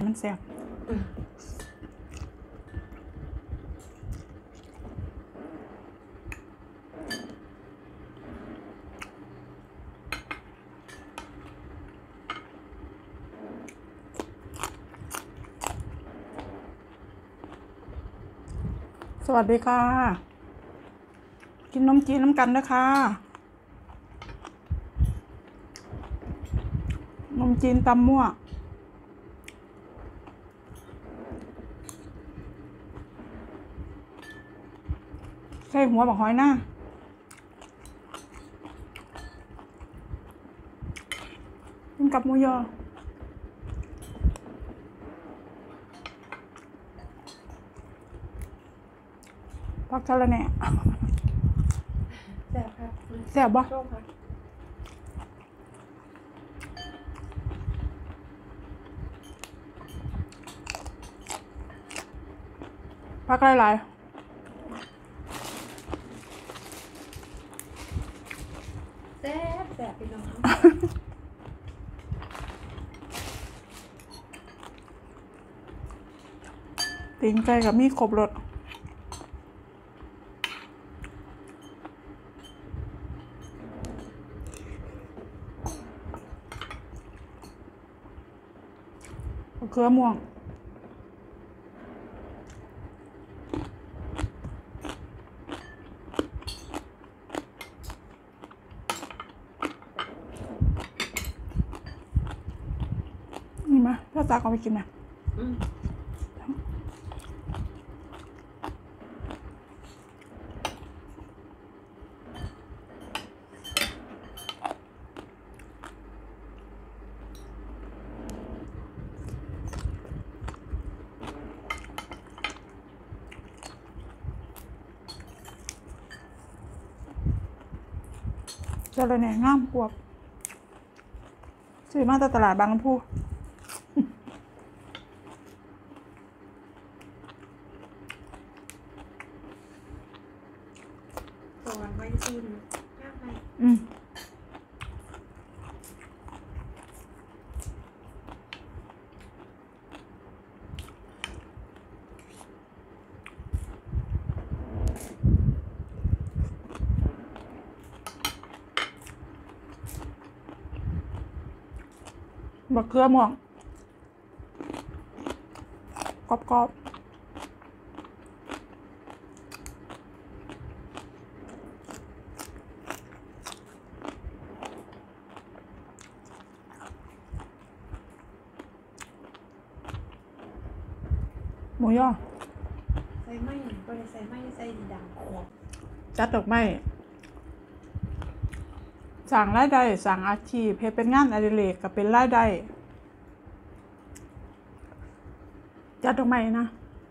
มันแซ่บสวัสดีค่ะกินนมจีนน้ำกันนะคะนมจีนตำมั่วใช่หัวบักหอยหน้ากินกับหมูยอพักทะเลแหน่แซ่บครับแซ่บบ่ชอบครับพักหลายแซ่บแซ่บพี่น้องๆตีนไก่กับมีครบรสเกลือม่วงนี่มาถ้าตาเอาไปกินนะจะเลยเนี่ยงามกวบซื้อมาจากตลาดบางลำพูสวรรค์ไว้ซีนข้าวไปบักเกลือม่วงกรอบหมูย่อใส่ไม้ก็เลยใส่ไม้ใส่ดังขวบจัดดอกไม้สั่งรายได้สั่งอาชีพเฮ็ดเป็นงานอดิเรกก็เป็นรายได้จัดดอกไม้นะ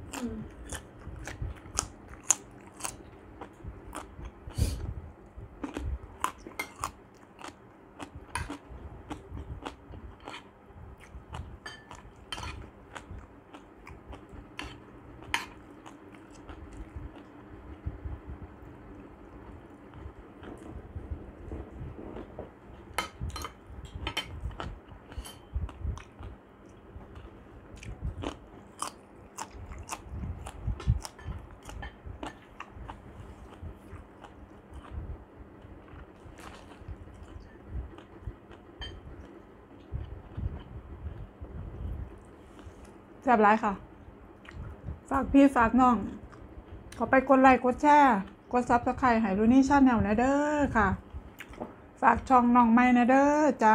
แซ่บหลายค่ะฝากพี่ฝากน้องขอไปกดไลค์กดแชร์กดซับสไครต์ให้ลูนี่ชาแนลนะเด้อค่ะฝากช่องน้องใหม่นะเด้อจ้า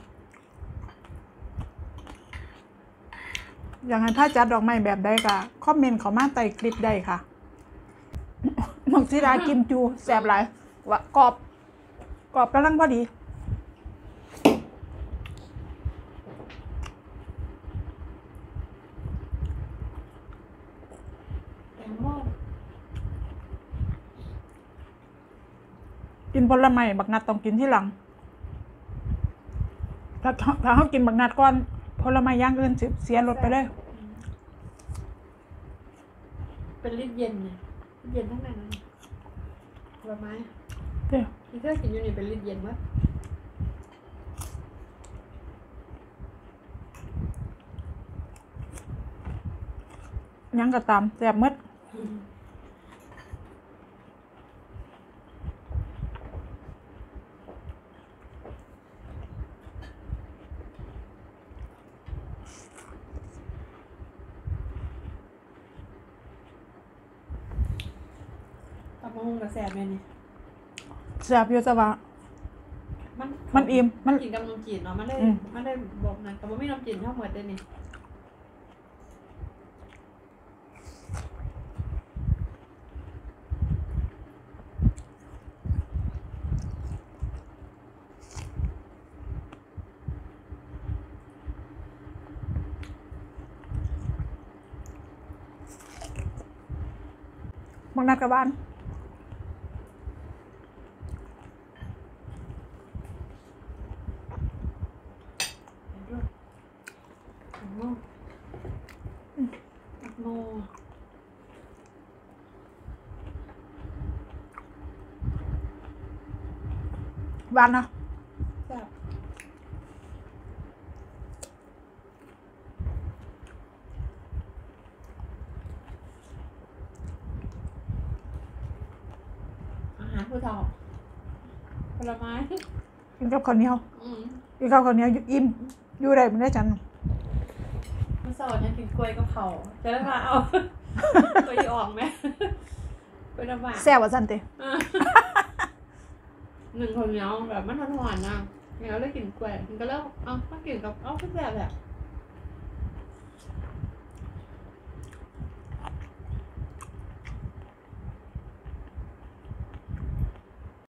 อยากให้พาจัดดอกไม้แบบใดก็คอมเมนต์เข้ามาใต้คลิปได้ค่ะหมักซีดากิมจูแซ่บหลายว่ากรอบกำลังพอดีกินผลไม้บักนัดต้องกินที่หลังถ้าเขากินบักนัดก่อนผลไม้อย่างอื่นเสียรสไปเลยเป็นลิ้นเย็นเนี่ยเย็นทั้งนั้นผลไม้ที่เธอกินอยู่นี่เป็นลิ้นเย็นมั้ยยังก็ตามแซ่บหมดตำมะฮุงกับแสบเลยนี่แซ่บอยู่แต่ว่า มันอิ่มมันกินกับนมจีนเนาะมันได้อืมมันได้บอกนะกับว่าไม่นมจีนเท่าหมดเลยนี่บางนัดกับบ้านเดี๋ยวด้วยตำมะตำมะบ้านเนาะแซ่บอาหารผู้เฒ่าผลไม้กินกับข้าวเหนียวอืมกินกับข้าวเหนียวอยู่อิ่มอยู่ได้มันได้จันมันสอนฉันกินกล้วยกับเขาจะได้มาเอา กล้วยออกไหมกล้วยน้ำว้าแซ่บว่าซั่นติหนึ่งคนเหนียวแบบมันหวานๆนะเหนียวได้กลิ่นกล้วยมันก็เริ่มเอามากินกับเอาขึ้นแบบ